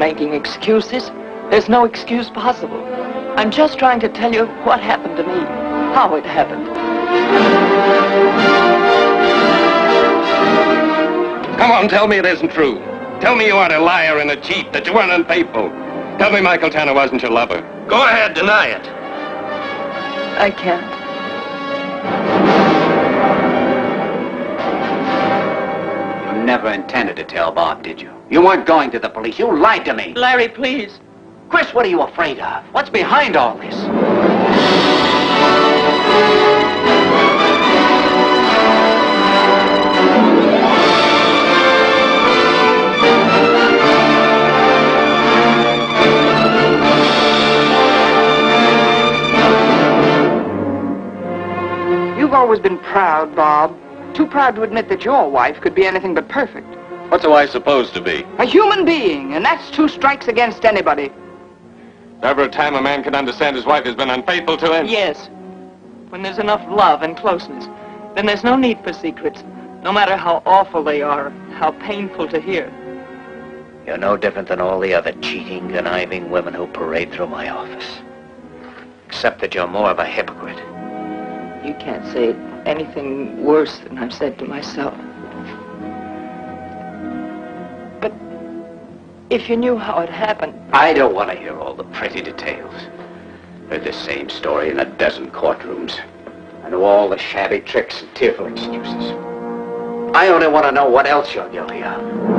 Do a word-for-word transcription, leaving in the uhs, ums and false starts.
making excuses. There's no excuse possible. I'm just trying to tell you what happened to me, how it happened. Come on, tell me it isn't true. Tell me you are a liar and a cheat, that you weren't unfaithful. Tell me Michael Tanner wasn't your lover. Go ahead, deny it. I can't. You never intended to tell Bob, did you? You weren't going to the police. You lied to me. Larry, please. Chris, what are you afraid of? What's behind all this? You've always been proud, Bob. Too proud to admit that your wife could be anything but perfect. What's a wife supposed to be? A human being, and that's two strikes against anybody. Never a time a man can understand his wife has been unfaithful to him? Yes. When there's enough love and closeness, then there's no need for secrets, no matter how awful they are, how painful to hear. You're no different than all the other cheating, conniving women who parade through my office. Except that you're more of a hypocrite. You can't say anything worse than I've said to myself. But if you knew how it happened... I don't want to hear all the pretty details. Heard the same story in a dozen courtrooms. I know all the shabby tricks and tearful excuses. I only want to know what else you're guilty of.